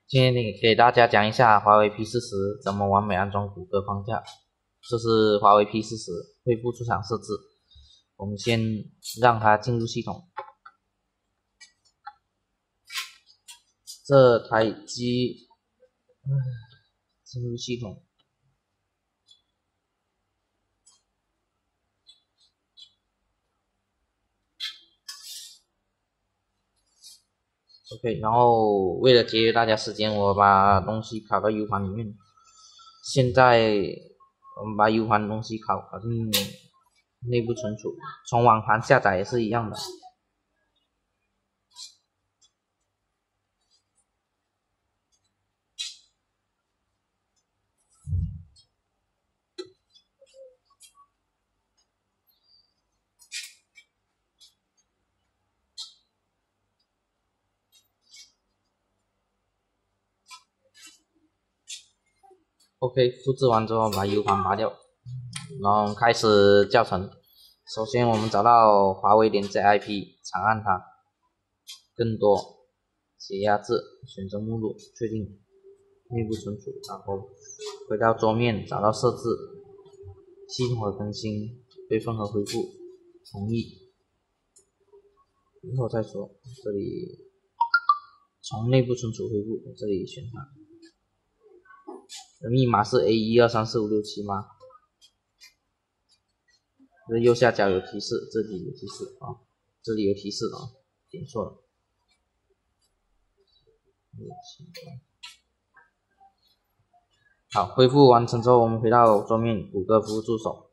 今天给大家讲一下华为 P40怎么完美安装谷歌框架。这是华为 P40恢复出厂设置，我们先让它进入系统。这台机进入系统。OK， 然后为了节约大家时间，我把东西拷到 U 盘里面。现在我们把 U 盘东西拷进内部存储，从网盘下载也是一样的。OK， 复制完之后把 U 盘拔掉，然后开始教程。首先我们找到华为.zip， 长按它，更多，解压制，选择目录，确定内部存储，然后回到桌面，找到设置，系统和更新，备份和恢复，同意，以后再说。这里从内部存储恢复，这里选它。密码是 A12345678吗？这右下角有提示，这里有提示啊，这里有提示啊，点错了。好，恢复完成之后，我们回到桌面，谷歌服务助手，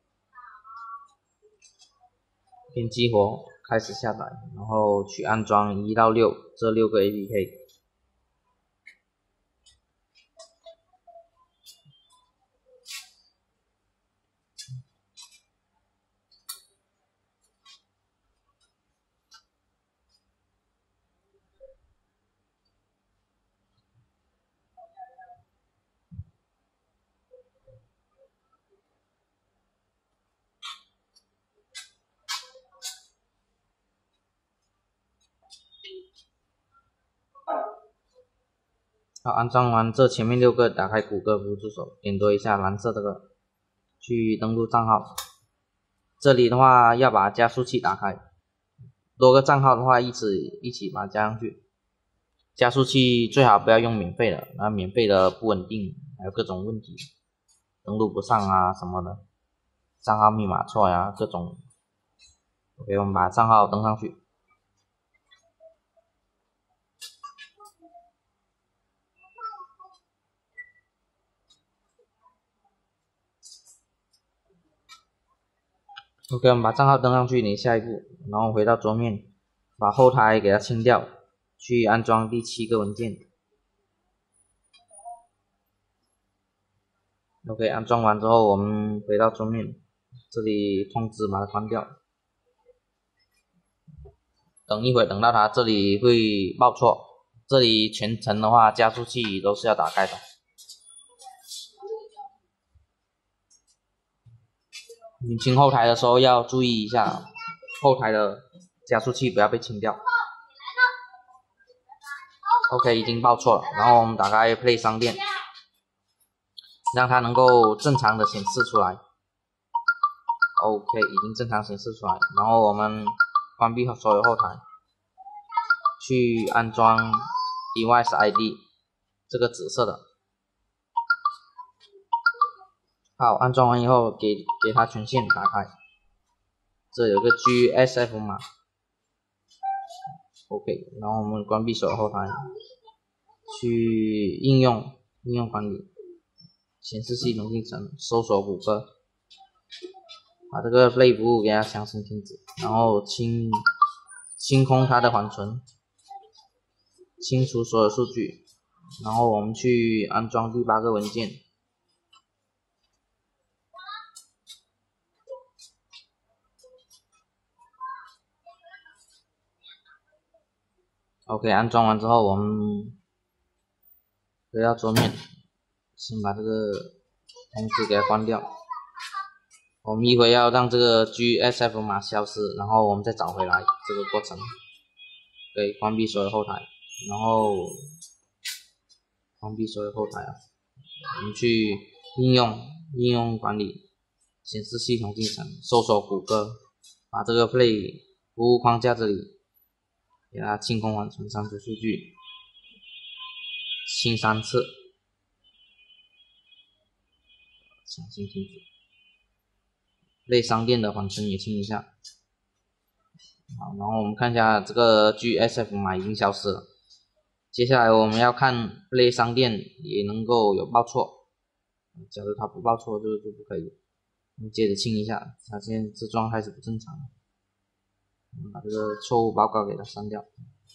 点激活，开始下载，然后去安装1到6这6个 APK。好，安装完这前面6个，打开谷歌服务助手，点多一下蓝色这个，去登录账号。这里的话要把加速器打开，多个账号的话一起把它加上去。加速器最好不要用免费的，那免费的不稳定，还有各种问题，登录不上啊什么的，账号密码错呀，各种。OK， 我们把账号登上去。OK， 我们把账号登上去，你下一步，然后回到桌面，把后台给它清掉，去安装第7个文件。OK， 安装完之后，我们回到桌面，这里通知把它关掉。等一会儿，等到它这里会报错，这里全程的话加速器都是要打开的。你清后台的时候要注意一下，后台的加速器不要被清掉。OK， 已经报错了，然后我们打开 Play 商店，让它能够正常的显示出来。OK， 已经正常显示出来，然后我们关闭所有后台，去安装 Device ID 这个紫色的。好，安装完以后给它权限打开，这有个 GSF 码。OK， 然后我们关闭所有后台，去应用管理，显示系统进程，搜索谷歌，把这个 Play 服务给它强行停止，然后清空它的缓存，清除所有数据，然后我们去安装第8个文件。OK， 安装完之后，我们回到桌面，先把这个通知给它关掉。我们一会要让这个 GSF 码消失，然后我们再找回来这个过程。对，关闭所有后台，然后关闭所有后台啊。我们去应用管理，显示系统进程，搜索谷歌，把这个 Play 服务框架这里给它清空完成，删除数据，清3次，强行停止。Play 商店的缓存也清一下。好，然后我们看一下这个 GSF 码已经消失了。接下来我们要看 Play 商店也能够有报错，假如它不报错就不可以。我们接着清一下，它现在这状态是不正常的。我们把这个错误报告给它删掉。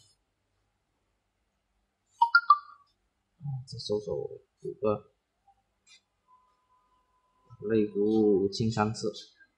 再搜索谷歌 Play 服务清3次。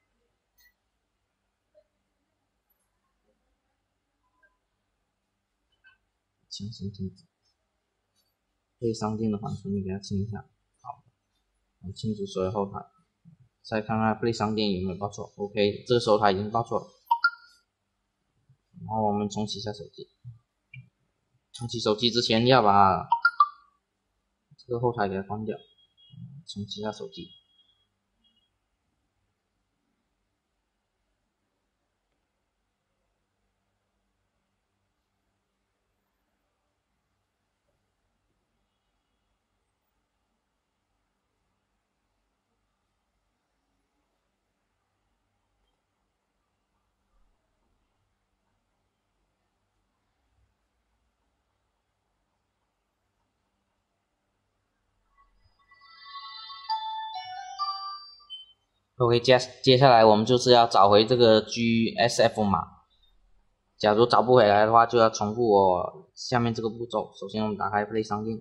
强行停止。Play 商店的缓存你给它清一下。好，我们清除所有后台，再看看 Play 商店有没有报错。OK， 这个时候它已经报错了。然后我们重启一下手机。重启手机之前要把这个后台给它关掉。重启一下手机。OK， 接下来我们就是要找回这个 GSF 码。假如找不回来的话，就要重复我下面这个步骤。首先我们打开 Play 商店，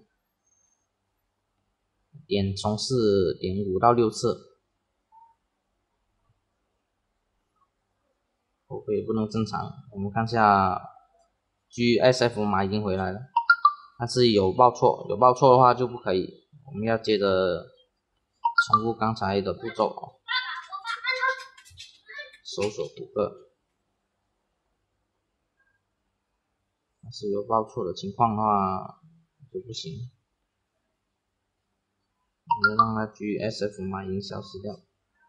点重试，点5到6次。OK， 不能正常。我们看一下 GSF 码已经回来了，但是有报错，有报错的话就不可以。我们要接着重复刚才的步骤。搜索谷歌，但是有报错的情况的话就不行。我们让它 GSF 码已经消失掉。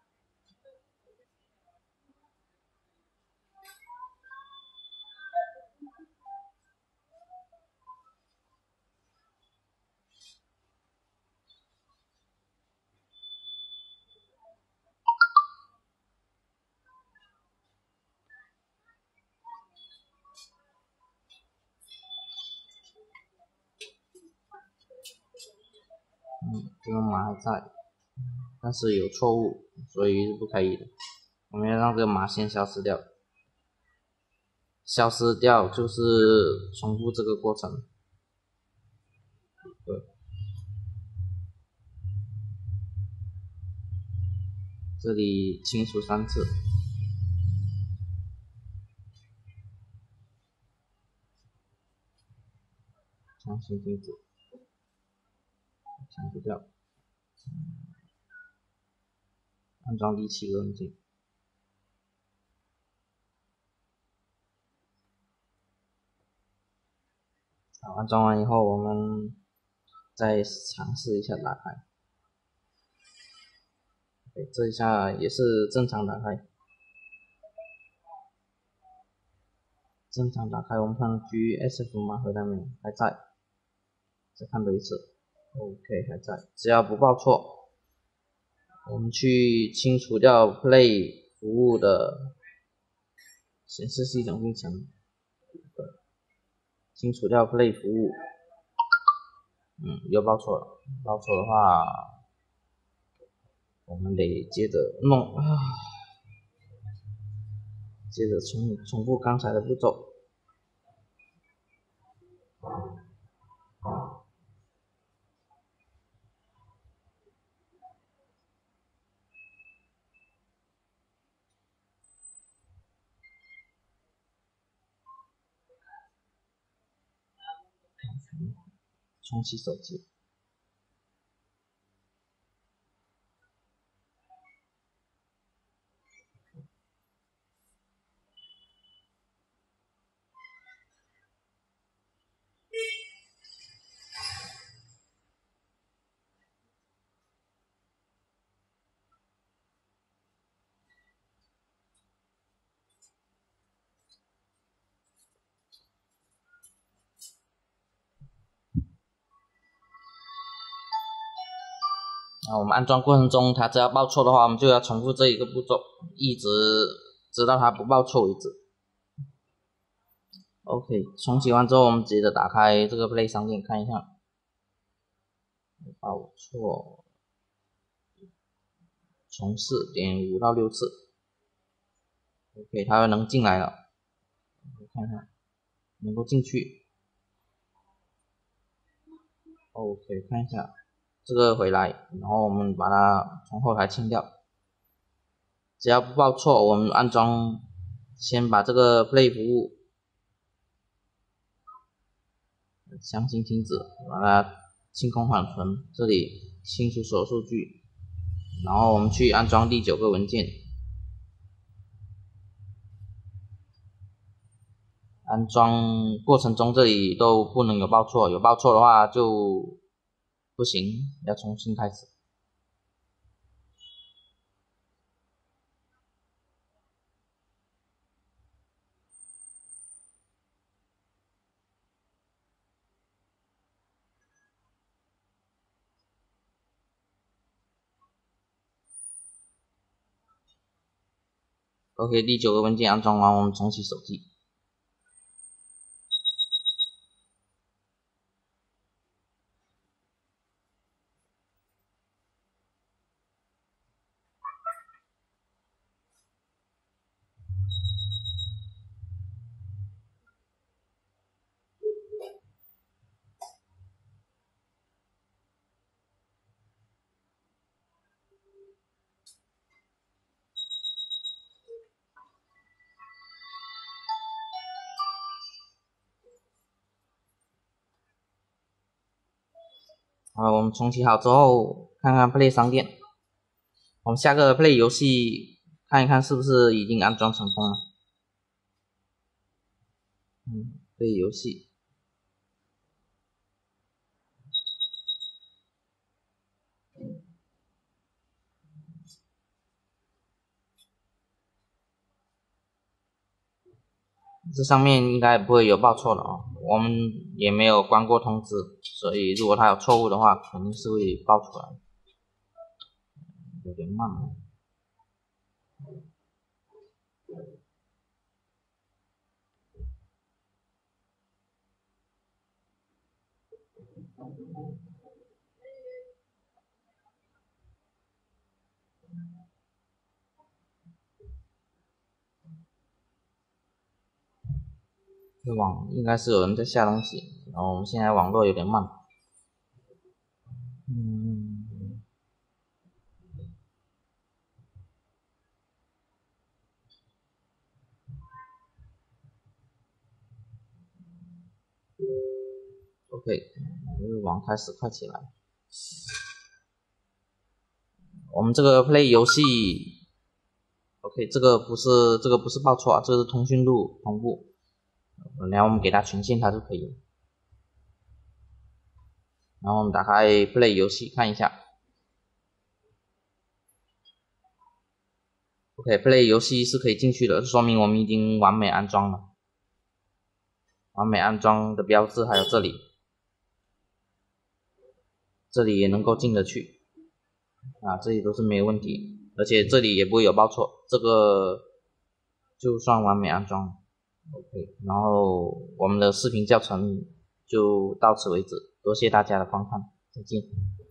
这个码还在，但是有错误，所以是不可以的。我们要让这个码先消失掉，消失掉就是重复这个过程。对，这里清除3次，强行停止，停止掉，安装第7个文件。好，安装完以后，我们再尝试一下打开。这一下也是正常打开，正常打开。我们看 GSF 码回来没有？还在，再看多一次。OK， 还在，只要不报错，我们去清除掉 Play 服务的显示系统进程，清除掉 Play 服务。又报错了，报错的话，我们得接着弄接着重复刚才的步骤。重启手机。 那我们安装过程中，它只要报错的话，我们就要重复这一个步骤，一直直到它不报错为止。OK， 重启完之后，我们接着打开这个 Play 商店看一下，报错，重试，点5到6次。OK， 它能进来了，看看能够进去。OK， 看一下这个回来，然后我们把它从后台清掉。只要不报错，我们安装，先把这个 Play 服务强行停止，把它清空缓存，这里清除所有数据，然后我们去安装第9个文件。安装过程中这里都不能有报错，有报错的话就不行，要重新开始。OK， 第9个文件安装完，我们重启手机。好，我们重启好之后，看看 Play 商店，我们下个 Play 游戏看一看是不是已经安装成功了。Play 游戏，这上面应该不会有报错的啊，我们也没有关过通知，所以如果它有错误的话，肯定是会报出来，有点慢。这网应该是有人在下东西，然后我们现在网络有点慢。OK， 网开始快起来。我们这个 Play 游戏 ，OK， 这个不是报错啊，这是通讯录同步。然后我们给它权限它就可以了。然后我们打开 Play 游戏看一下。OK，Play 游戏是可以进去的，说明我们已经完美安装了。完美安装的标志还有这里，这里也能够进得去。这里都是没有问题，而且这里也不会有报错，这个就算完美安装了。OK， 然后我们的视频教程就到此为止，多谢大家的观看，再见。